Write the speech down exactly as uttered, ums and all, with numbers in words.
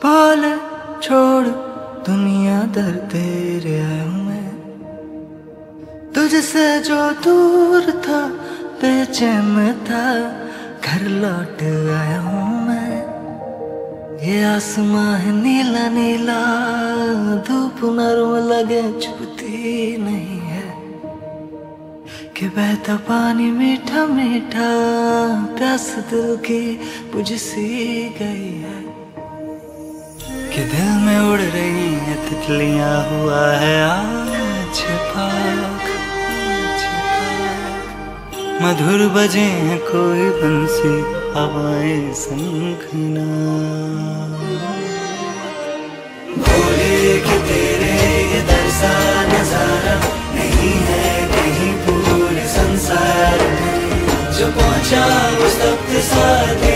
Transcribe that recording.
बोले छोड़ दुनिया दर तेरे आया हूँ मैं, तुझसे जो दूर था बेचैन था घर लौट आया हूँ मैं। ये आसमां है नीला नीला, धूप नरम लगे छूती नहीं है, कि बहता पानी मीठा मीठा प्यास दिल की बुझ सी गई है, कि दिल में उड़ रही है तितलियां हुआ है आज पाक, मधुर बजे हैं कोई बंसी हवाएं शंखना। बोले कि तेरे ये दरसा नजारा नहीं है कहीं पूरे संसार में, जो पहुंचा वो सब साथ